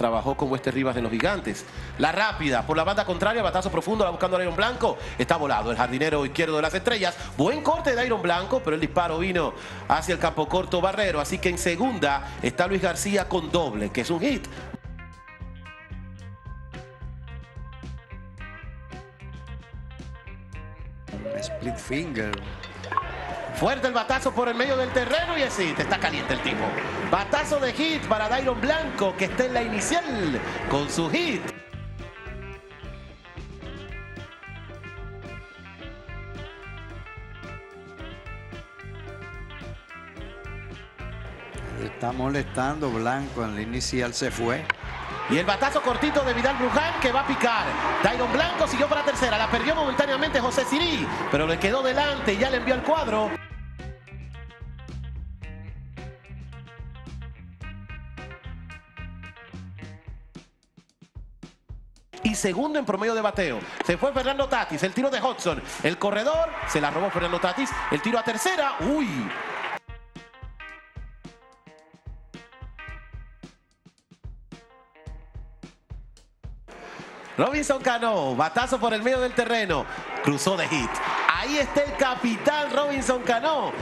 trabajó con Wester Rivas en los Gigantes. La rápida, por la banda contraria, batazo profundo, la buscando a Dairon Blanco. Está volado el jardinero izquierdo de las Estrellas. Buen corte de Dairon Blanco, pero el disparo vino hacia el campo corto Barrero. Así que en segunda está Luis García con doble, que es un hit. Split finger. Fuerte el batazo por el medio del terreno y así, está caliente el tipo. Batazo de hit para Dairon Blanco, que está en la inicial con su hit. Está molestando Blanco, en la inicial se fue. Y el batazo cortito de Vidal Bruján que va a picar. Dairon Blanco siguió para tercera. La perdió momentáneamente José Sirí, pero le quedó delante y ya le envió al cuadro. Y segundo en promedio de bateo. Se fue Fernando Tatis. El tiro de Hudson. El corredor se la robó Fernando Tatis. El tiro a tercera. ¡Uy! Robinson Cano, batazo por el medio del terreno, cruzó de hit. Ahí está el capitán Robinson Cano.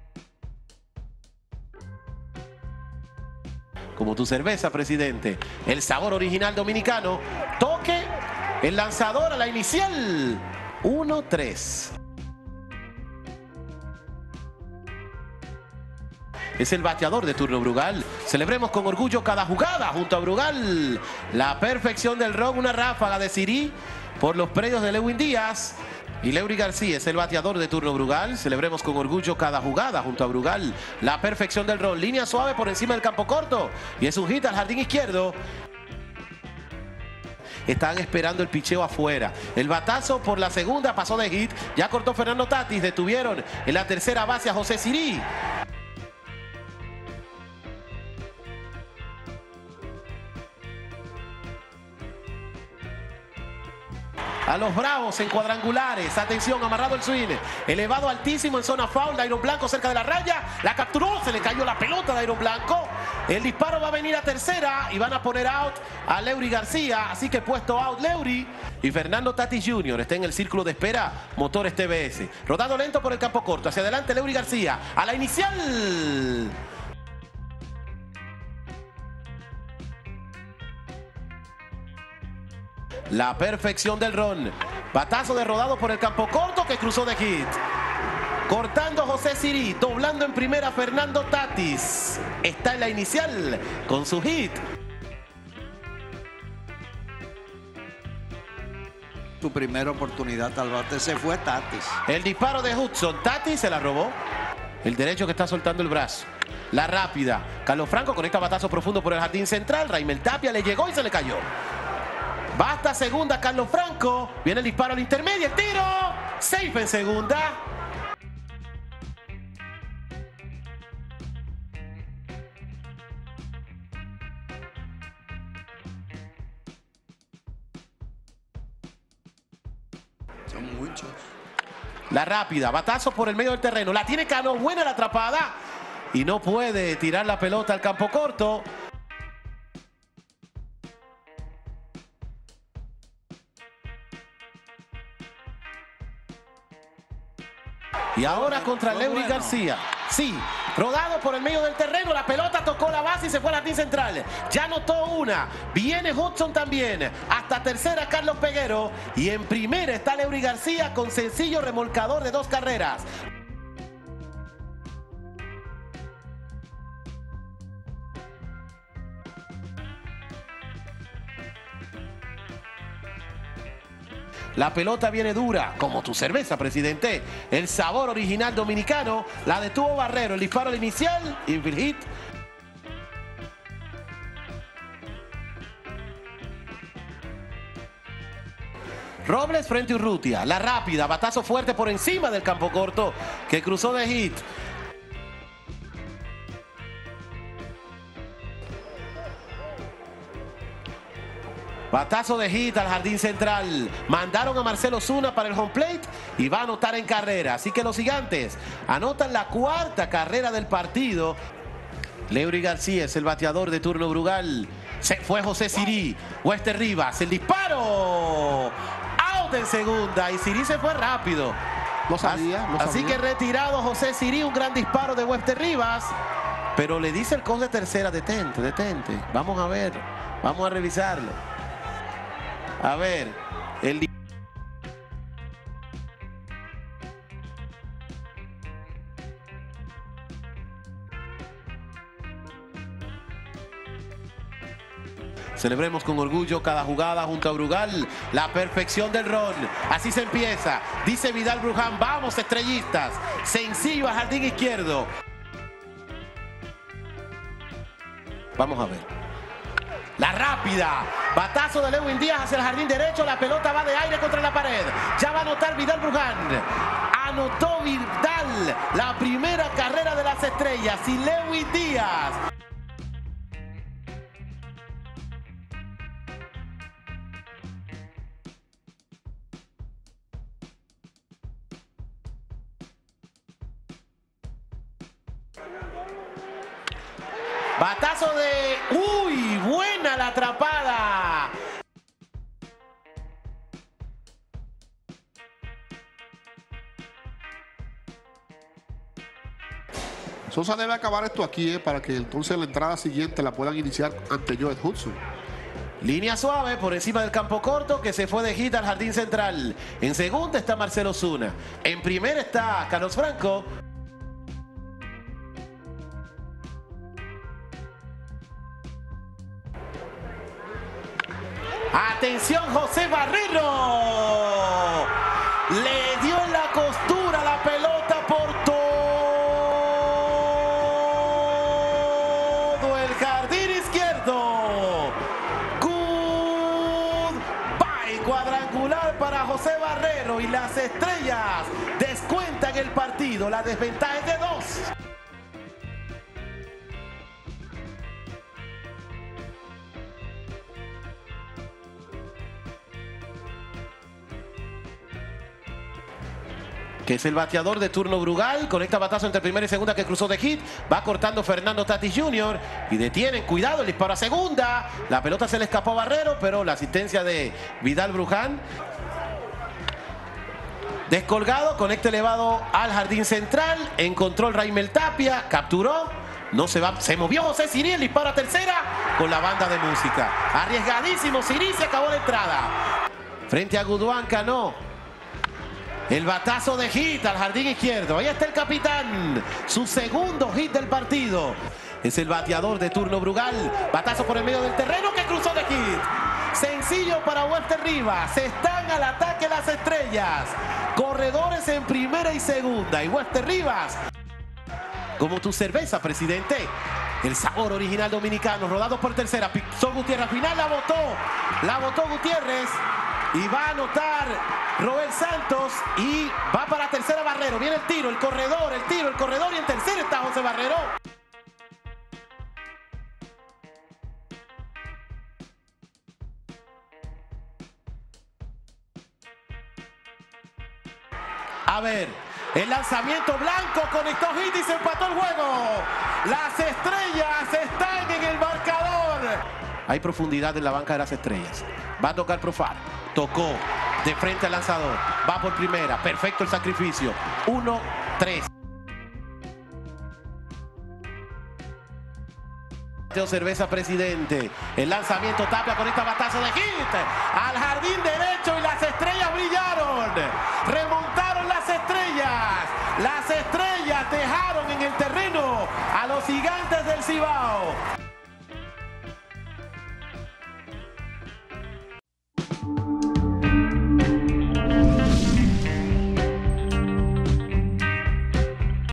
Como tu cerveza, presidente. El sabor original dominicano. Toque, el lanzador a la inicial. 1-3. Es el bateador de turno Brugal. Celebremos con orgullo cada jugada junto a Brugal. La perfección del ron, una ráfaga de Sirí por los predios de Lewin Díaz. Y Leury García es el bateador de turno Brugal. Celebremos con orgullo cada jugada junto a Brugal. La perfección del ron, línea suave por encima del campo corto. Y es un hit al jardín izquierdo. Están esperando el picheo afuera. El batazo por la segunda pasó de hit. Ya cortó Fernando Tatis. Detuvieron en la tercera base a José Sirí. A los Bravos en cuadrangulares. Atención, amarrado el swing. Elevado altísimo en zona foul. Dairon Blanco cerca de la raya. La capturó. Se le cayó la pelota a Dairon Blanco. El disparo va a venir a tercera. Y van a poner out a Leury García. Así que puesto out Leury. Y Fernando Tatis Jr. está en el círculo de espera. Motores TBS. Rodando lento por el campo corto. Hacia adelante Leury García. A la inicial. La perfección del ron. Batazo de rodado por el campo corto que cruzó de hit. Cortando José Sirí. Doblando en primera Fernando Tatis. Está en la inicial con su hit. Tu primera oportunidad al bate se fue Tatis. El disparo de Hudson. Tatis se la robó. El derecho que está soltando el brazo. La rápida. Carlos Franco conecta batazo profundo por el jardín central. Raimel Tapia le llegó y se le cayó. Va hasta segunda Carlos Franco. Viene el disparo al intermedio. El tiro. Safe en segunda. Son muchos. La rápida. Batazo por el medio del terreno. La tiene Cano. Buena la atrapada. Y no puede tirar la pelota al campo corto. Y ahora contra Leury García. Sí, rodado por el medio del terreno. La pelota tocó la base y se fue al jardín central. Ya anotó una. Viene Hudson también. Hasta tercera Carlos Peguero. Y en primera está Leury García con sencillo remolcador de 2 carreras. La pelota viene dura, como tu cerveza, presidente. El sabor original dominicano. La detuvo Barrero. El disparo al inicial. Infield hit. Robles frente a Urrutia. La rápida. Batazo fuerte por encima del campo corto que cruzó de hit. Batazo de hit al jardín central. Mandaron a Marcelo Zuna para el home plate y va a anotar en carrera. Así que los Gigantes anotan la 4ª carrera del partido. Leury García es el bateador de turno Brugal. Se fue José Sirí. Wester Rivas. El disparo. Out en segunda. Y Sirí se fue rápido. No sabía. Así que retirado José Sirí. Un gran disparo de Wester Rivas. Pero le dice el coach de tercera, detente, detente. Vamos a ver. Vamos a revisarlo. A ver. Celebremos con orgullo cada jugada junto a Brugal. La perfección del ron. Así se empieza. Dice Vidal Bruján, vamos estrellistas. Sencillo a jardín izquierdo. Vamos a ver. La rápida. Batazo de Lewin Díaz hacia el jardín derecho. La pelota va de aire contra la pared. Ya va a anotar Vidal Bruján. Anotó Vidal la primera carrera de las estrellas. Y Lewin Díaz. Batazo de... ¡Uy! ¡Buena la atrapada! Sosa debe acabar esto aquí, para que entonces la entrada siguiente la puedan iniciar ante Joel Hudson. Línea suave por encima del campo corto que se fue de hit al jardín central. En segunda está Marcelo Zuna. En primera está Carlos Franco. Atención, José Barrero. Le dio en la costura la pelota por todo el jardín izquierdo. Goodbye. Cuadrangular para José Barrero y las estrellas descuentan el partido. La desventaja es de 2. Que es el bateador de turno Brugal, conecta batazo entre primera y segunda que cruzó de hit, va cortando Fernando Tatis Jr. y detienen, cuidado, el disparo a segunda, la pelota se le escapó a Barrero, pero la asistencia de Vidal Bruján. Descolgado, conecta elevado al jardín central, encontró el Raimel Tapia, capturó, no se va, se movió José Sirí, el disparo a tercera con la banda de música. Arriesgadísimo Sirí, se acabó la entrada. Frente a Guduán Cano. El batazo de hit al jardín izquierdo. Ahí está el capitán. Su segundo hit del partido. Es el bateador de turno Brugal. Batazo por el medio del terreno que cruzó de hit. Sencillo para Wester Rivas. Están al ataque las estrellas. Corredores en primera y segunda. Y Wester Rivas. Como tu cerveza, presidente. El sabor original dominicano. Rodado por tercera. Pisó Gutiérrez. Al final la botó. La botó Gutiérrez. Y va a anotar Roel Santos y va para tercera Barrero. Viene el tiro, el corredor, el tiro, el corredor y en tercera está José Barrero. A ver, el lanzamiento blanco conectó hit y se empató el juego. Las estrellas están en el marcador. Hay profundidad en la banca de las estrellas. Va a tocar Profar. Tocó de frente al lanzador. Va por primera. Perfecto el sacrificio. 1-3. Cerveza presidente. El lanzamiento Tapia conecta batazo de hit. Al jardín derecho y las estrellas brillaron. Remontaron las estrellas. Las estrellas dejaron en el terreno a los gigantes del Cibao.